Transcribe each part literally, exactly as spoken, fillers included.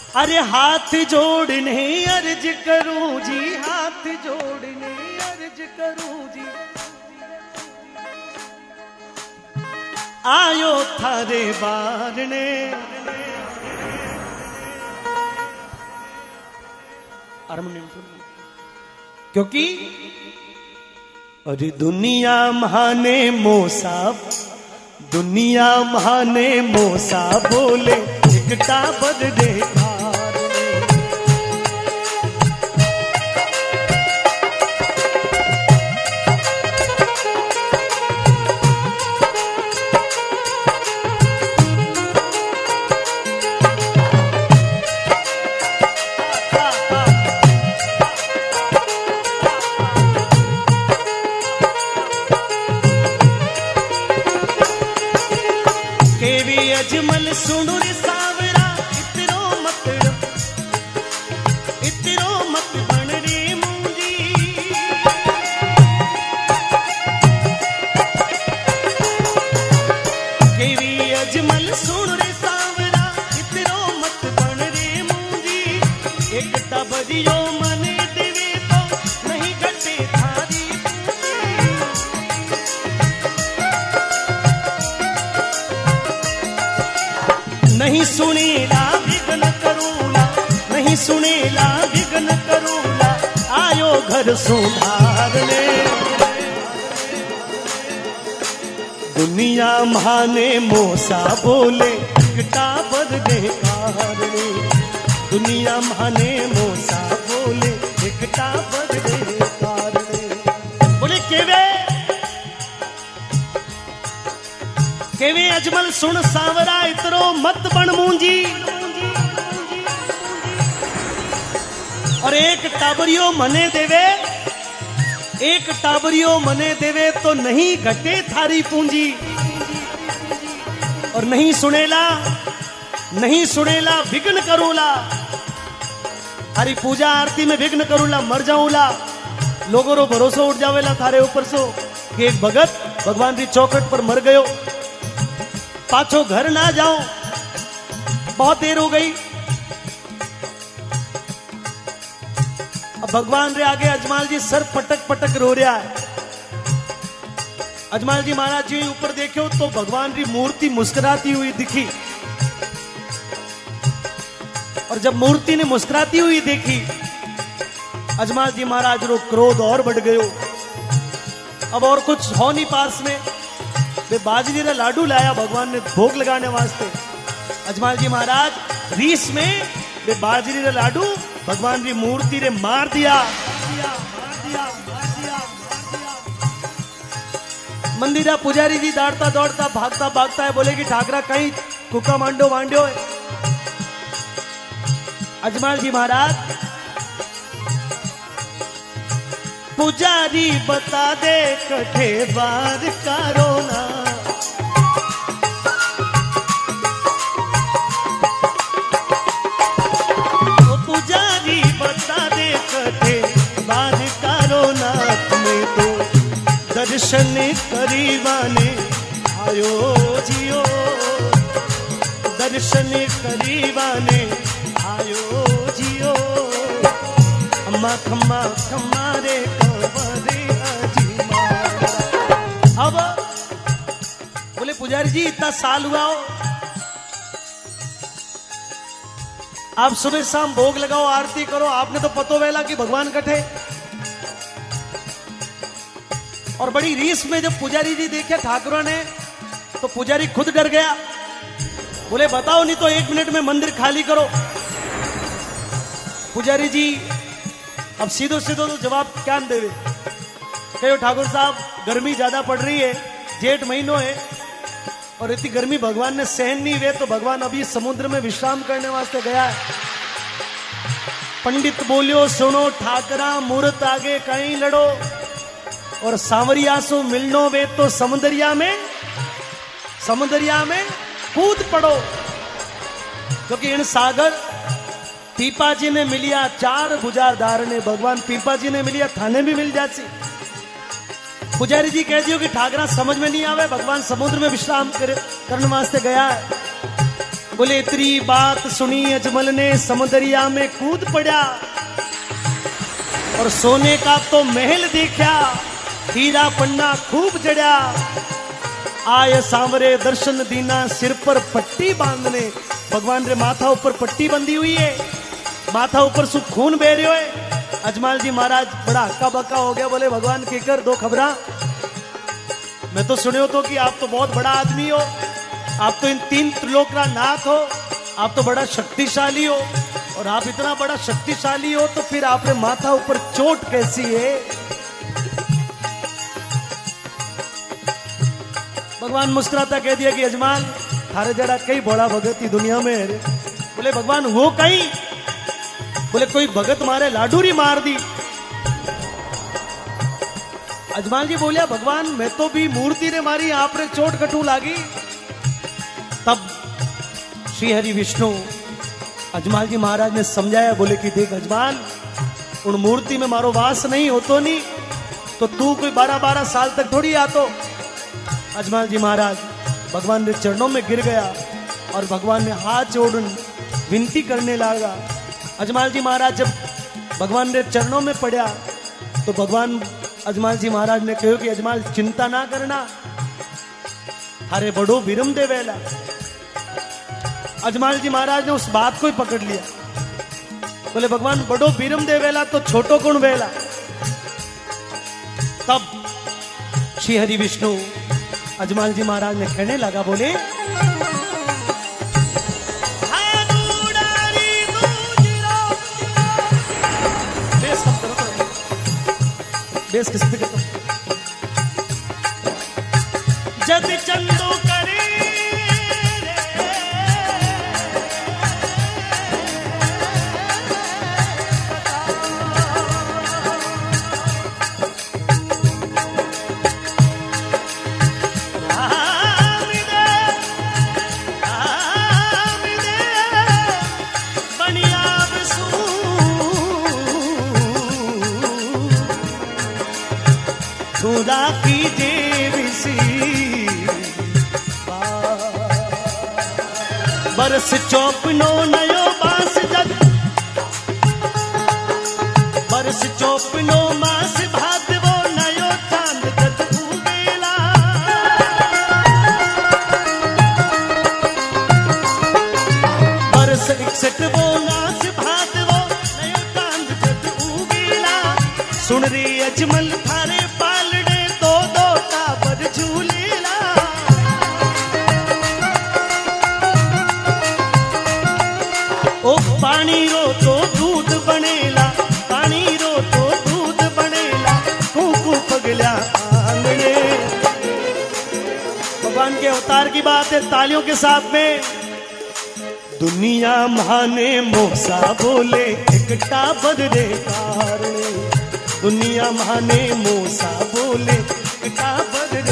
अरे हाथ जोड़ने अर्ज करूं जी, हाथ जोड़ने अर्ज करूं जी, आयो थारे बारने। क्योंकि अरे दुनिया महाने मोसा, दुनिया महाने मोसा बोले एकटा बदले अजमल सुनो रे सावरा, इतरो मत इतरो मत बन रे मुंजी। केवी अजमल सुनो रे सावरा, इतरो मत बन रे मुंजी। एक टबरियो मने देवे तो नहीं घटे थारी नहीं सुनेला विघ्न करूला, नहीं सुनेला विघ्न करूला, आयो घर सुधारने। दुनिया महाने मोसा बोले एकटा बदले कारणे। दुनिया महाने मोसा बोले एकटा बदले कारणे। बोले केवे केवे अजमल सुन सावरा, इतरो मत बन मूंजी। और एक टाबरियो मने देवे, एक टाबरियो मने देवे तो नहीं घटे थारी पूंजी। और नहीं सुनेला, नहीं सुनेला विघ्न करूला। हरी पूजा आरती में विघ्न करूला, मर जाऊला। लोगों रो भरोसा उठ जावेला थारे ऊपर सो कि एक भगत भगवान की चौखट पर मर गयो, पाछो घर ना जाओ, बहुत देर हो गई। अब भगवान रे आगे अजमाल जी सर पटक पटक रो रहा है। अजमाल जी महाराज जी ऊपर देखो तो भगवान की मूर्ति मुस्कुराती हुई दिखी। और जब मूर्ति ने मुस्कुराती हुई देखी, अजमाल जी महाराज रो क्रोध और बढ़ गयो। अब और कुछ हो नहीं पास में, वे बाजरी रे लाडू लाया भगवान ने भोग लगाने वास्ते। अजमाल जी महाराज रीस में वे बाजरी रे लाडू भगवान की मूर्ति रे मार दिया, दिया, मार दिया, मार दिया, मार दिया। मंदिरा पुजारी जी दौड़ता दौड़ता भागता भागता है, बोले कि ठाकरा कहीं कुका मांडो मांडो है। अजमाल जी महाराज पुजारी बता दे कठे बार करो ना। ओ पुजारी बता दे कठे बार करो ना। तुम्हें तो दर्शन करीवाने आयो जियो, दर्शन करीवाने आयो जियो। अम्मा खम्मा खम्मा रे अब बोले पुजारी जी इतना साल हुआ हो, आप सुबह शाम भोग लगाओ, आरती करो, आपने तो पतो वेला कि भगवान कठे। और बड़ी रीस में जब पुजारी जी देखे ठाकुरों ने, तो पुजारी खुद डर गया। बोले बताओ नहीं तो एक मिनट में मंदिर खाली करो। पुजारी जी अब सीधो सीधो तो जवाब क्या देवे। कहो ठाकुर साहब गर्मी ज्यादा पड़ रही है, जेठ महीनों है और इतनी गर्मी भगवान ने सहन नहीं हुए, तो भगवान अभी समुद्र में विश्राम करने वास्ते गया है। पंडित बोलियो सुनो ठाकरा, मूर्त आगे कहीं लड़ो और सांवरिया सो मिलनो वे तो समुद्रिया में समुद्रिया में कूद पड़ो। क्योंकि इन सागर पीपा जी ने मिलिया चार बुझादार ने, भगवान पीपा जी ने मिलिया थाने भी मिल जाती। पुजारी जी कह दियो कि ठाकरा समझ में नहीं आवे, भगवान समुद्र में विश्राम करे करने वास्ते गया है। बोले इतनी बात सुनी अजमल ने समुदरिया में कूद पड़ा और सोने का तो महल देखा, हीरा पन्ना खूब जड़ा। आय सांवरे दर्शन दीना, सिर पर पट्टी बांधने। भगवान रे माथा ऊपर पट्टी बंधी हुई है, माथा ऊपर सु खून बह रहे हो। अजमल जी महाराज बड़ा हक्का बक्का हो गया, बोले भगवान के कर दो खबरा। मैं तो सुने हो तो कि आप तो बहुत बड़ा आदमी हो, आप तो इन तीन त्रिलोक का नाथ हो, आप तो बड़ा शक्तिशाली हो, और आप इतना बड़ा शक्तिशाली हो तो फिर आपने माथा ऊपर चोट कैसी है? भगवान मुस्कुराता कह दिया कि अजमल थारे जरा कई बड़ा भगत ही दुनिया में है। बोले भगवान वो कहीं? बोले कोई भगत मारे लाडूरी मार दी। अजमल जी बोलिया भगवान मैं तो भी मूर्ति ने मारी, आप रे चोट कटू लागी। तब श्री हरि विष्णु अजमल जी महाराज ने समझाया, बोले कि देख अजमल, उन मूर्ति में मारो वास नहीं हो तो नहीं तो तू कोई बारह बारह साल तक थोड़ी आतो। अजमल जी महाराज भगवान के चरणों में गिर गया और भगवान ने हाथ जोड़ विनती करने लगा। अजमल जी महाराज जब भगवान के चरणों में पड़ा तो भगवान अजमल जी महाराज ने कहो कि अजमल चिंता ना करना, अरे बड़ो विरम दे वेला। अजमल जी महाराज ने उस बात को ही पकड़ लिया, बोले भगवान बड़ो विरम दे वेला तो छोटो कौन वेला। तब श्री हरि विष्णु अजमल जी महाराज ने कहने लगा, बोले बेस किस पे करता जद चंदो करे की देवी बरस चौपनो नयो बास जग, बरस चौपनो मास भादवो नयो चांद जग उगेला। बरस इकसठ वो नास भादवो नयो चांद जग उगेला। सुन रे अजमल थारे पानी रो तो दूध बनेला, पानी रो तो दूध बनेला, कुकू पगला आंगने। भगवान के अवतार की बात है, तालियों के साथ में। दुनिया महाने मोसा बोले एकटा बदरे कारणे, दुनिया महाने मोसा बोले एकटा बदरे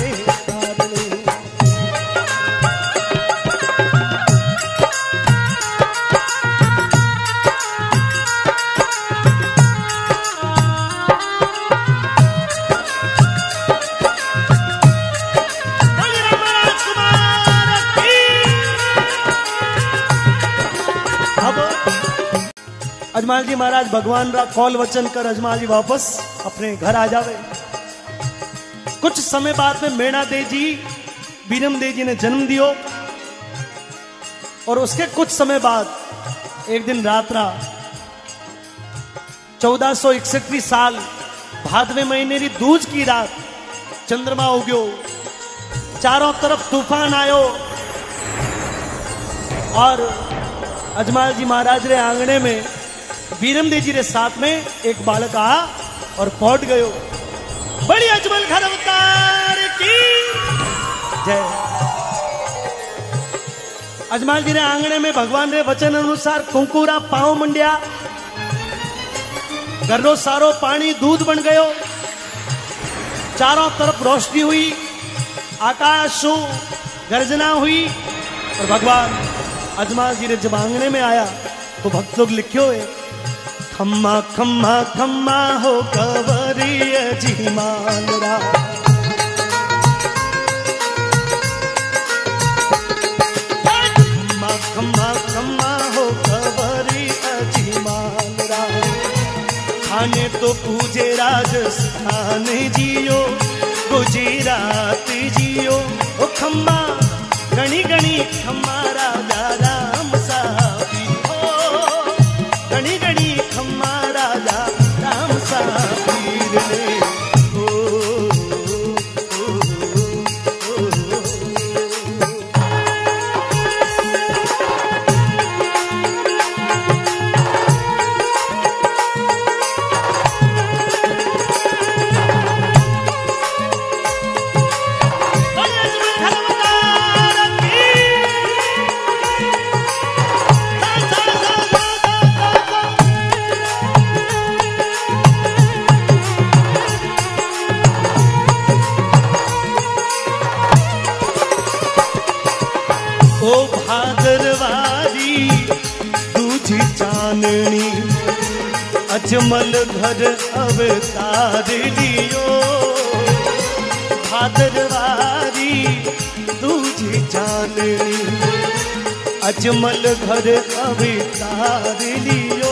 अजमल जी महाराज भगवान रा कॉल वचन कर अजमल जी वापस अपने घर आ जावे। कुछ समय बाद में मेणा दे जी बीरम दे जी ने जन्म दियो और उसके कुछ समय बाद एक दिन रात रा चौदह सौ इकसठवीं साल भादवे महीने री दूज की रात चंद्रमा उग्यो, चारों तरफ तूफान आयो और अजमल जी महाराज रे आंगने में बीरम देव जी के साथ में एक बालक आ और पहुंच गयो। बड़ी अजमल घर अवतार की जय। अजमल जी ने आंगने में भगवान रे वचन अनुसार कुंकुरा पांव मंडिया, घरो सारो पानी दूध बन गयो, चारों तरफ रोशनी हुई, आकाश गर्जना हुई और भगवान अजमल जी ने जब आंगने में आया तो भक्त लोग लिखियो है, खम्मा खम्मा खम्मा हो कवरिया जी मानरा, खम्मा खम्मा खम्मा हो खबरी अजीमान राम खाने तो पूजे राजस्थान जियो गुजरात जियो ओ खम्मा गणी गणी खम्मा राजा राम साबी हो गणी गणी खम्मा राजा राम साबीर ने ओ भादरवारी दूजी चांदनी अजमल घर अवतार लियो भादरवारी दूजी चांदनी अजमल घर अवतार लियो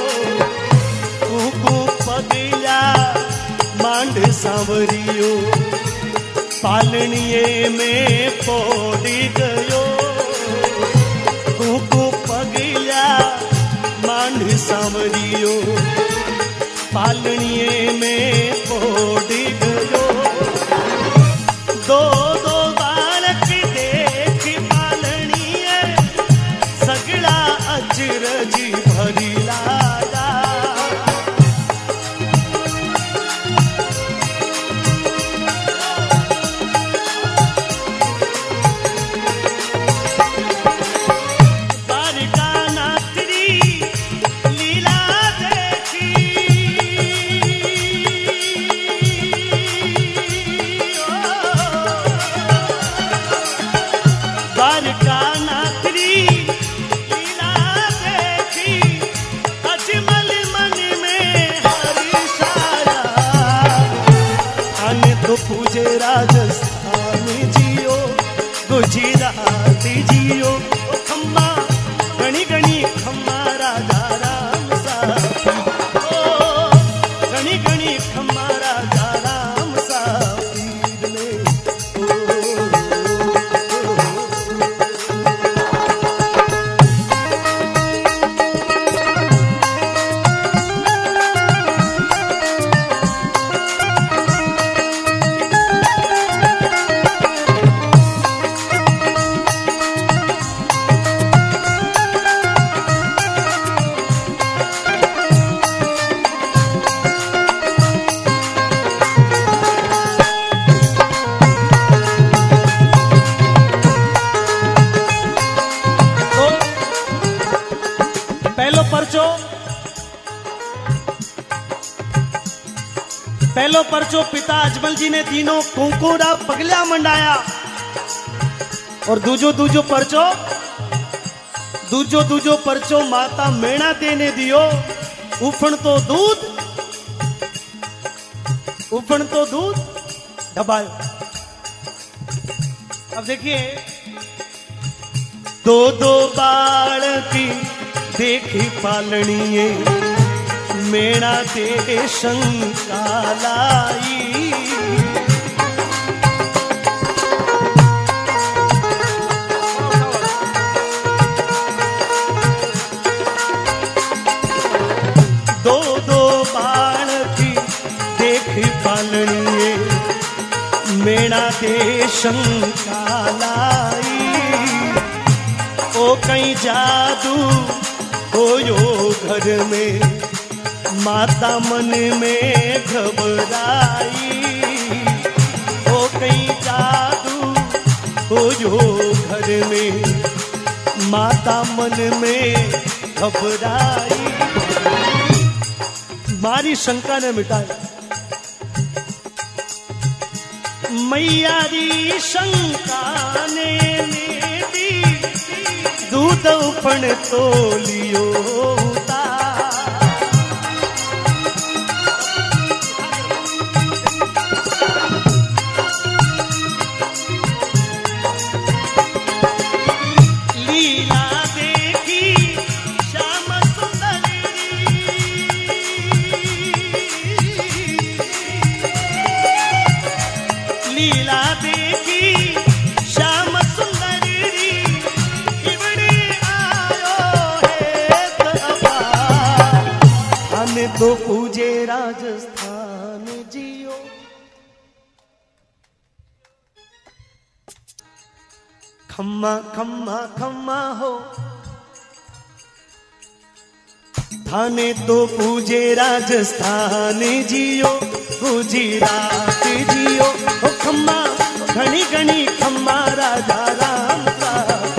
कुकू पगला मांड सांवरियो पालनिए में पोड़ी गयो कुकू पगला मांड सांवरियो पालनिए में पोड़ी गयो दो दो बालक देख पालनिए सगड़ा अचरज भरी लागा पूजे राजस्थान जियो गुजरात जियो ओ खम्मा गणी गणी खम्मा राजा राम साबी ओ गणी गणी खम्मा राजा राम साबी ने परचो पहलो परचो पिता अजमल जी ने तीनों कुंकुरा पगला मंडाया और दूजो दूजो परचो दूजो दूजो परचो माता मेणा देने दियो उफण तो दूध उफण तो दूध ढबायो। अब देखिए दो दो बालकी देखी पालनिए मेणा दे शंका लाई दो दो बालकी देखी पालनिए मेणा दे शंका लाई ओ कहीं जादू होयो घर में माता मन में घबराई ओ कहीं जादू होयो घर में माता मन में घबराई मारी शंका ने मिटाई मैया री शंका ने मेरी दूध उफण तो लियो लीला देख थाने तो पूजे राजस्थान जियो। खम्मा खम्मा खम्मा हो थाने तो पूजे राजस्थान जियो, गुजरात जियो। हो खम्मा घनी घनी खम्मा राजा राम सा,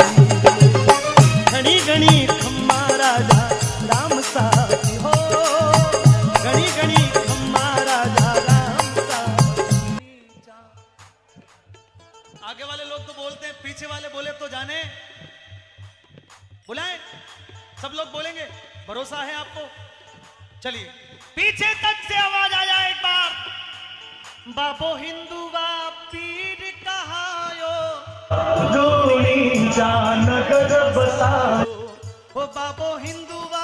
घनी घनी खम्मा राजा राम सा हो, घनी घनी खम्मा राजा राम सा। आगे वाले लोग तो बोलते हैं, पीछे वाले बोले तो जाने। बुलाएं, सब लोग बोलेंगे, भरोसा है आपको। चलिए पीछे तक से आवाज आ जाए एक बार। बाबो हिंदू वा पीर कहायो, जोड़ी जानगर बसायो। ओ बाबो हिंदू वा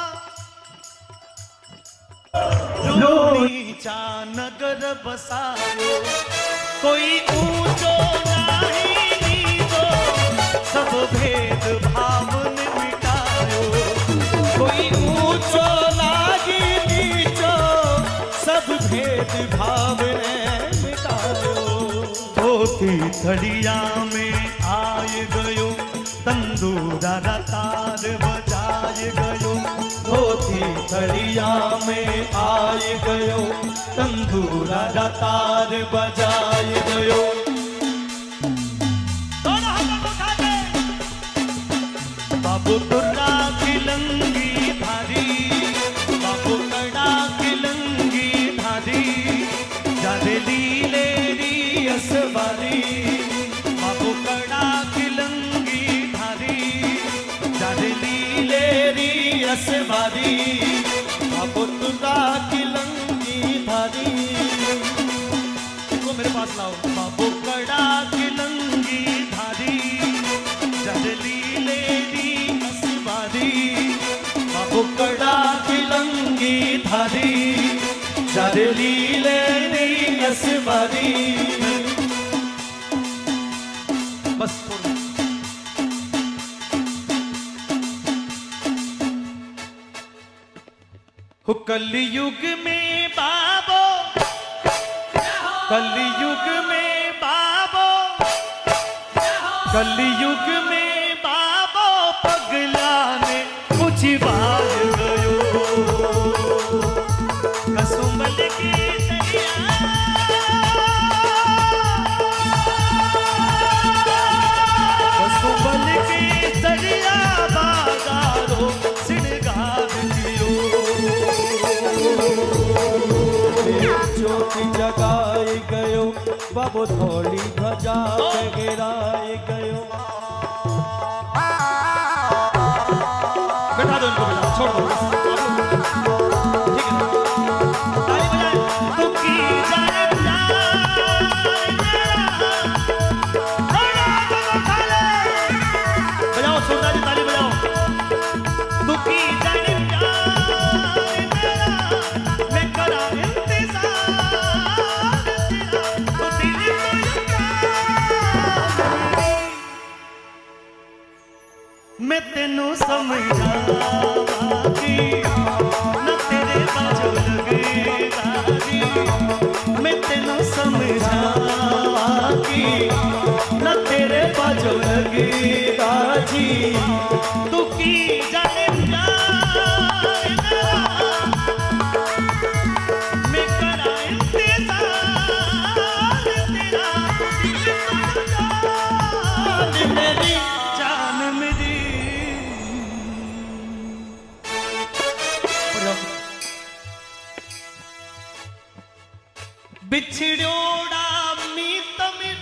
जोड़ी जानगर बसायो। कोई ऊंचो नहीं नीचो, सब भेद भाव ने मिटायो। कोई ऊंचो लागी नीचो, सब भेद भाव ने मिटायो। धोती थड़िया में आय गयो, तंदूरा तार बजाय गयो। धोती थड़िया में आय गयो, तंदूरा तार बजाय गयो। बाबू तुर्रा खिलंगी धारी, बाबू कड़ा खिलंगी धारी। जादे लीले री असवारी, बाबू कड़ा खिलंगी धारी। जादे लीले री असवारी, बाबू तुर्रा खिलंगी धारी। इनको मेरे पास लाओ। बाबू कड़ा खिलंगी धारी, जादे लीले बाबू कड़ा खिलंगी धारी। जादे लीले री असवारी। बस हो कलयुग में बाबो, कलयुग में बाबो, कलयुग में बाबो पगला ने कुछ बाज गयो। कसुंबल की दरिया, कसुंबल की दरिया बाजारो सिड़गार दियो। ज्योति जगाई गयो, बाबो थोड़ी ध्वजा पे गिराई गयो। बैठा दो इनको, बैठा छोड़ दो, ठीक है। ताली बजाए। तू की जाने बजाओ, सुंदर जी ताली बजाओ। तू की जाने मैं करा इंतजार तेरा, तो दिल मैं तेनू समझावांगी, न तेरे बाजो लगेगी। मैं तेनू समझावांगी, न तेरे बाजो लगेगी। तू की जाने प्यार मेरा, मैं करा इंतजार तेरा। मेरी जान मेरी बिछड़ोड़ा मीत मित।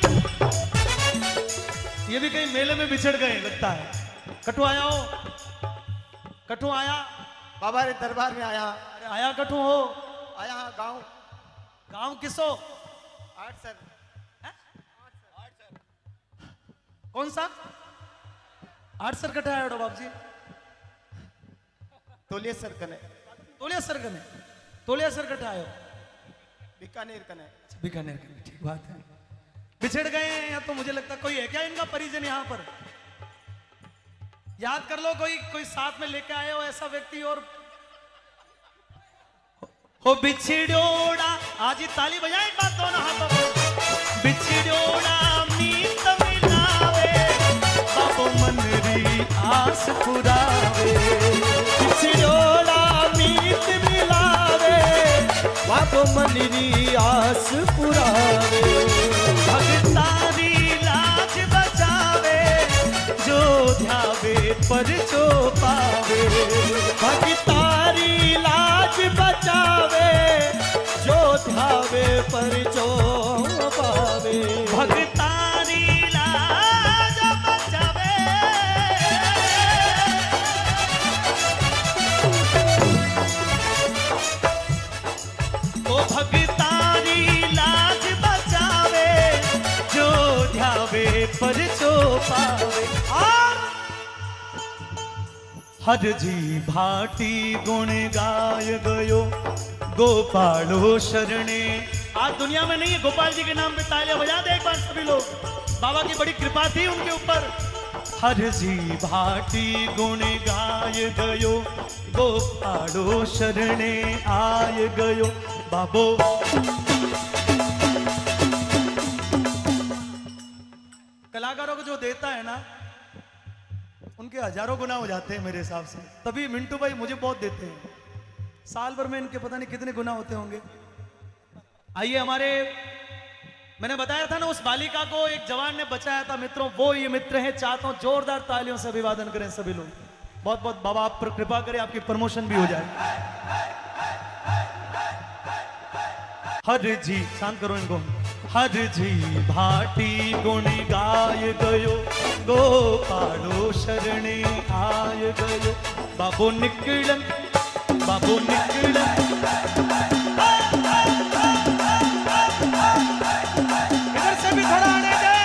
ये भी कहीं मेले में बिछड़ गए लगता है। कटु आया हो, कटु आया बाबा रे दरबार में आया। अरे आया कटु हो, आया गांव। गांव किसो? आठ सर। कौन सा आठ सर कटा आयो बाबू जी? तोलिया सर कने। तोलिया सर कने, तोलिया सर कटा आयो। बीकानेर कने। बीकानेर कने, ठीक बात है। बिछड़ गए हैं या तो मुझे लगता कोई है क्या इनका परिजन यहाँ पर? याद कर लो, कोई कोई साथ में लेके आए हो ऐसा व्यक्ति। और हो बिछड़ोड़ा, आज ही ताली बजाए एक बात दोनों हाथों पर। बिछड़ोड़ा मीत मिलावे, बाबो मनरी आस पुरावे। बिछड़ोड़ा मीत मिलावे, बाबो मनरी आस पुरावे। भगतारी लाज बचावे, जो ध्यावे पर जो पावे। भगतारी लाज बचावे, जो ध्यावे पर जो पावे। भगतारी लाज बचावे, ओ भगतारी लाज बचावे, जो ध्यावे पर जो पावे। और हर जी भाटी गुण गाय गयो, गोपालो शरणे। आज दुनिया में नहीं है, गोपाल जी के नाम पे तालियां बजा दे एक बार सभी लोग। बाबा की बड़ी कृपा थी उनके ऊपर। हर जी भाटी गुण गाय गयो, गोपालो शरणे आय गयो। बाबो कलाकारों को जो देता है ना, उनके हजारों गुना हो जाते हैं मेरे हिसाब से। तभी मिंटू भाई मुझे बहुत देते हैं, साल भर में इनके पता नहीं कितने गुना होते होंगे। आइए, हमारे मैंने बताया था ना, उस बालिका को एक जवान ने बचाया था मित्रों, वो ये मित्र है। चाहता हूं जोरदार तालियों से अभिवादन करें सभी लोग। बहुत बहुत बाबा आप पर कृपा करें, आपकी प्रमोशन भी हो जाए। हर जी, शांत करो इनको। हर जी भाटी गुण गाय गयो, गोपालो शरणे आय गयो। बाबो निकलन, बाबो निकलन, इधर से भी थोड़ा आने दे।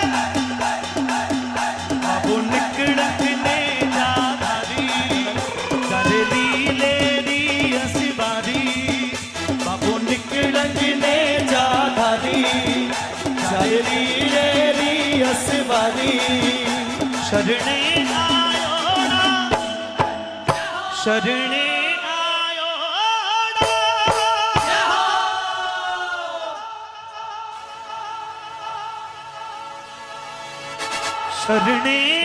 बाबो निकलन ने जाधारी, गरली लेरी हंसबारी। बाबो निकलन ने जाधारी, गरली लेरी हंसबारी। शरणे आयो ना, शरणे आयो ना, शरणे